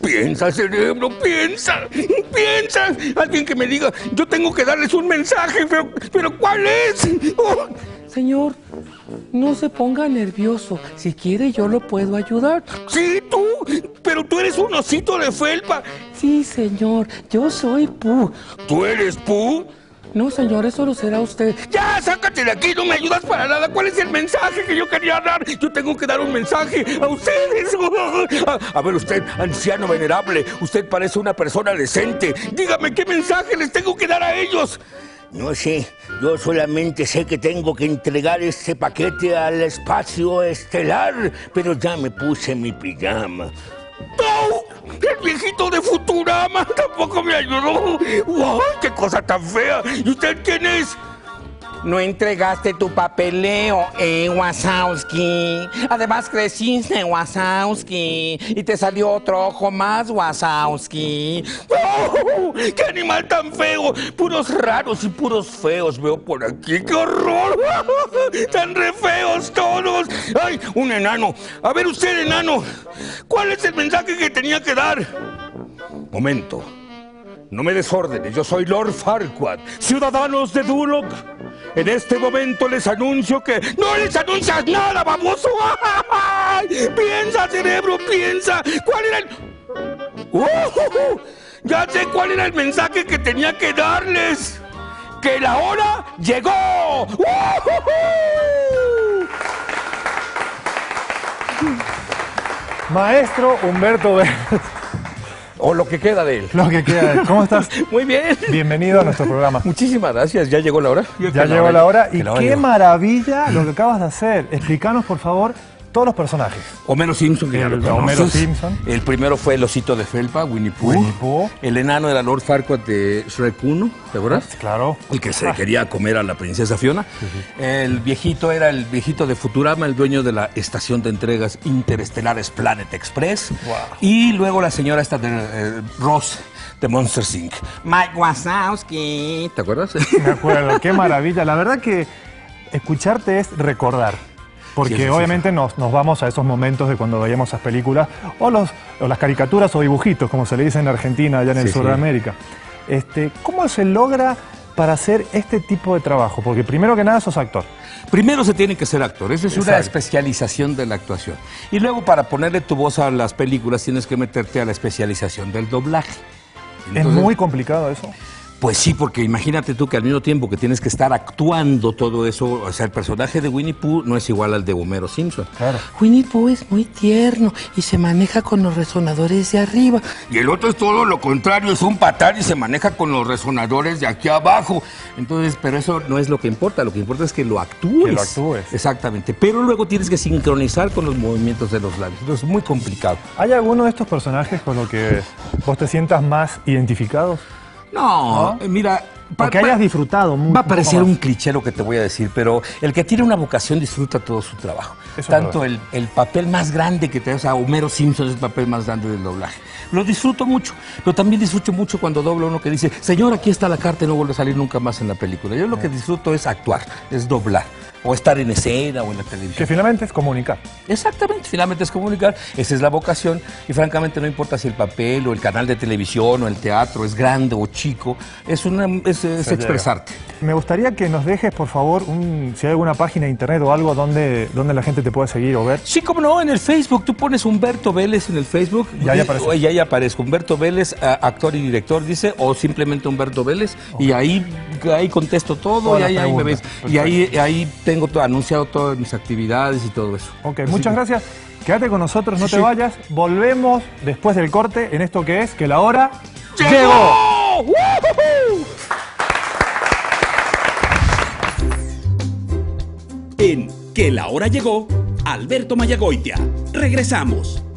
Piensa, cerebro, piensa. Piensa. Alguien que me diga, yo tengo que darles un mensaje, pero ¿cuál es? Oh. Señor, no se ponga nervioso. Si quiere, yo lo puedo ayudar. Sí, tú, pero tú eres un osito de felpa. Sí, señor, yo soy Pooh. ¿Tú eres Pooh? No, señor, eso lo será usted. ¡Ya, sácate de aquí! ¡No me ayudas para nada! ¿Cuál es el mensaje que yo quería dar? Yo tengo que dar un mensaje a ustedes. A ver, usted, anciano venerable, usted parece una persona decente. Dígame, ¿qué mensaje les tengo que dar a ellos? No sé, yo solamente sé que tengo que entregar este paquete al espacio estelar, pero ya me puse mi pijama. ¡No! ¡El viejito de Futurama tampoco me ayudó! ¡Wow! ¡Qué cosa tan fea! ¿Y usted quién es? No entregaste tu papeleo, Wazowski. Además creciste, Wazowski. Y te salió otro ojo más, Wazowski. ¡Oh! ¡Qué animal tan feo! Puros raros y puros feos veo por aquí. ¡Qué horror! ¡Tan re feos todos! ¡Ay, un enano! A ver usted, enano, ¿cuál es el mensaje que tenía que dar? Momento. No me desórdenes, yo soy Lord Farquaad. Ciudadanos de Duloc, en este momento les anuncio que... ¡No les anuncias nada, baboso! ¡Ay! ¡Piensa, cerebro, piensa! ¿Cuál era el...? ¡Ya sé cuál era el mensaje que tenía que darles! ¡Que la hora llegó! Maestro Humberto Vélez. O lo que queda de él. Lo que queda de él. ¿Cómo estás? Muy bien. Bienvenido a nuestro programa. Muchísimas gracias. ¿Ya llegó la hora? Ya llegó la hora. Y qué maravilla lo que acabas de hacer. Explícanos, por favor, todos los personajes. Homero Simpson, que ya lo conoces. Homero Simpson. El primero fue el osito de felpa, Winnie Pooh. Winnie Pooh. El enano era Lord Farquaad de Shrek 1, ¿te acuerdas? Claro. El que se quería comer a la princesa Fiona. Sí. El viejito era el viejito de Futurama, el dueño de la estación de entregas interestelares Planet Express. Wow. Y luego la señora esta de Ross, de Monsters Inc. Mike Wazowski. ¿Te acuerdas? Me acuerdo. Qué maravilla. La verdad que escucharte es recordar. Porque sí, obviamente nos vamos a esos momentos de cuando veíamos esas películas, o las caricaturas o dibujitos, como se le dice en Argentina, allá en el sur de América. ¿Cómo se logra para hacer este tipo de trabajo? Porque primero que nada sos actor. Primero se tiene que ser actor, esa es una especialización de la actuación. Y luego para ponerle tu voz a las películas tienes que meterte a la especialización del doblaje. Entonces, ¿es muy complicado eso? Pues sí, porque imagínate tú que al mismo tiempo que tienes que estar actuando todo eso, o sea, el personaje de Winnie Pooh no es igual al de Homero Simpson. Claro. Winnie Pooh es muy tierno y se maneja con los resonadores de arriba. Y el otro es todo lo contrario, es un patán y se maneja con los resonadores de aquí abajo. Entonces, pero eso no es lo que importa es que lo actúes. Que lo actúes. Exactamente, pero luego tienes que sincronizar con los movimientos de los labios. Entonces es muy complicado. ¿Hay alguno de estos personajes con lo que vos te sientas más identificado? No, mira... Porque hayas disfrutado mucho. Va a parecer un cliché lo que te voy a decir, pero el que tiene una vocación disfruta todo su trabajo. Eso tanto el papel más grande que te da, o sea, Homero Simpson es el papel más grande del doblaje. Lo disfruto mucho, pero también disfruto mucho cuando dobla uno que dice, señor, aquí está la carta y no vuelve a salir nunca más en la película. Yo lo que disfruto es actuar, es doblar. O estar en escena o en la televisión. Que finalmente es comunicar. Exactamente, finalmente es comunicar. Esa es la vocación. Y francamente no importa si el papel o el canal de televisión o el teatro es grande o chico. Es expresarte. Me gustaría que nos dejes, por favor, si hay alguna página de internet o algo donde la gente te pueda seguir o ver. Sí, como no, en el Facebook. Tú pones Humberto Vélez en el Facebook. Y ahí aparece. Y ahí aparezco. Humberto Vélez, actor y director, dice. O simplemente Humberto Vélez. Okay. Y ahí contesto todo. Y ahí me ves. Perfecto. Y ahí tengo anunciado todas mis actividades y todo eso. Ok, muchas gracias. Quédate con nosotros, no te vayas. Volvemos después del corte en esto que es que la hora llegó. En Que la hora llegó, Alberto Mayagoitia. Regresamos.